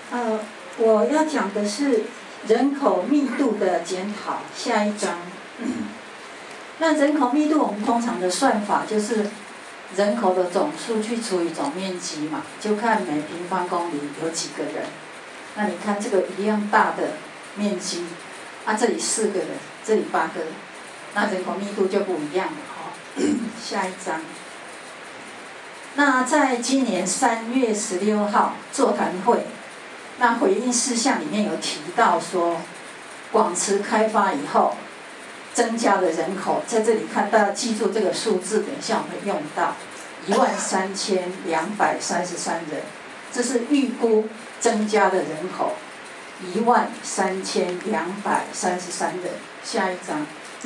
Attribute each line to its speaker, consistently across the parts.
Speaker 1: 我要讲的是人口密度的检讨，下一章。那人口密度，我们通常的算法就是人口的总数去除以总面积嘛，就看每平方公里有几个人。那你看这个一样大的面积，这里4个人，这里8个人，那人口密度就不一样了哈。下一章。那在今年3月16号座谈会，那回应事项里面有提到说，广池开发以后增加的人口，在这里看大家记住这个数字，等一下我们会用到13233人，这是预估增加的人口13233人。下一章。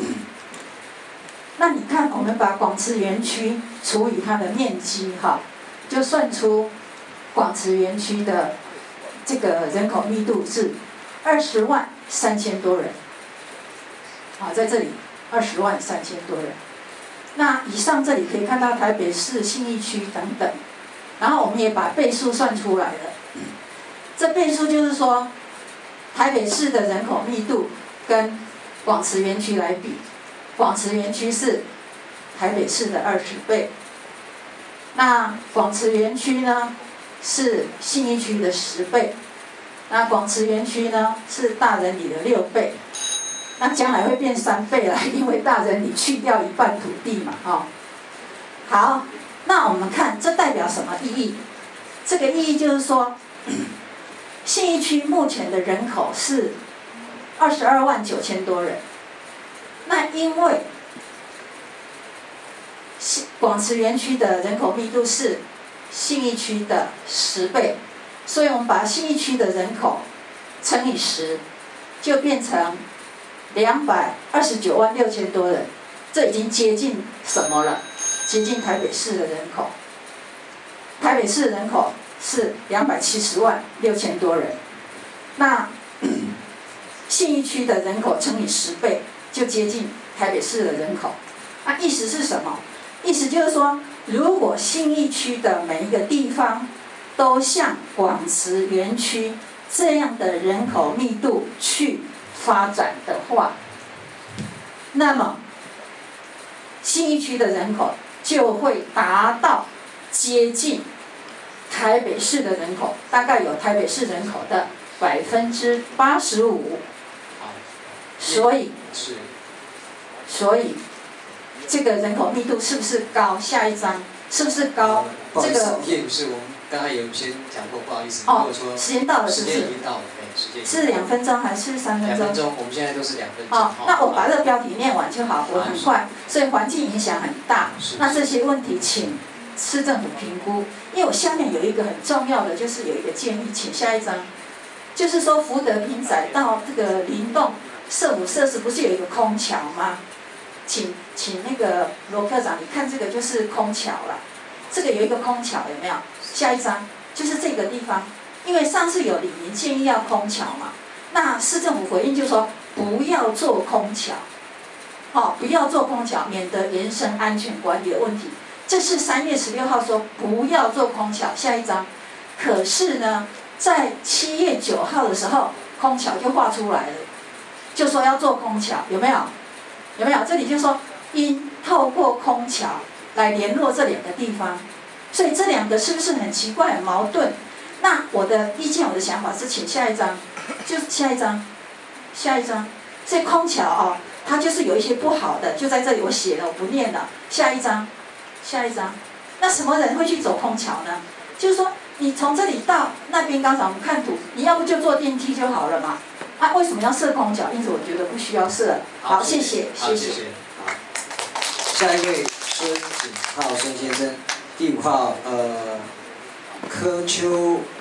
Speaker 1: 那你看，我们把广池园区除以它的面积哈，就算出广池园区的这个人口密度是203000多人。在这里203000多人。那以上这里可以看到台北市信义区等等，然后我们也把倍数算出来了。这倍数就是说，台北市的人口密度跟广池园区来比，广池园区是台北市的20倍，那广池园区呢是信义区的10倍，那广池园区呢是大人里的6倍。那将来会变3倍了，因为大人里去掉1半土地嘛，好，那我们看这代表什么意义？这个意义就是说，信义区目前的人口是229000多人，那因为广池园区的人口密度是信义区的10倍，所以我们把信义区的人口乘以10，就变成2296000多人，这已经接近什么了？接近台北市的人口。台北市的人口是2706000多人，那信义区的人口乘以10倍，就接近台北市的人口。意思是什么？意思就是说，如果信义区的每一个地方都像广池园区这样的人口密度去发展的话，那么信义区的人口就会达到接近台北市的人口，大概有台北市人口的85%。所以这个人口密度是不是高？下一章是不是高？这个
Speaker 2: 叶女士，我们刚才有先讲过，不好意思，如果说
Speaker 1: 时间到了，是不是？
Speaker 2: 时间已经到了，
Speaker 1: 是2分钟还是3分钟？2
Speaker 2: 分钟，我们现在都是2分钟。
Speaker 1: 那我把这个标题念完就好，我很快。所以环境影响很大，那这些问题请市政府评估。因为我下面有一个很重要的，就是有一个建议，请下一章，就是说福德平仔到这个林洞社福设施不是有一个空桥吗？请那个罗科长，你看这个就是空桥了，这个有一个空桥有没有？下一章就是这个地方。因为上次有李明建议要空桥嘛，那市政府回应就说不要做空桥，不要做空桥，免得延伸安全管理的问题。这是3月16号说不要做空桥，下一章。可是呢，在7月9号的时候，空桥就画出来了，就说要做空桥，有没有？有没有？这里就说应透过空桥来联络这2个地方，所以这2个是不是很奇怪、很矛盾？那我的意见，我的想法是，请下一章，就是下一章。这空桥它就是有一些不好的，就在这里我写了，我不念了。下一章。那什么人会去走空桥呢？就是说，你从这里到那边，刚才我们看图，你要不就坐电梯就好了嘛。为什么要设空桥？因此我觉得不需要设。好，谢谢。
Speaker 2: 好，下一位孙景浩孙先生，第5号柯秋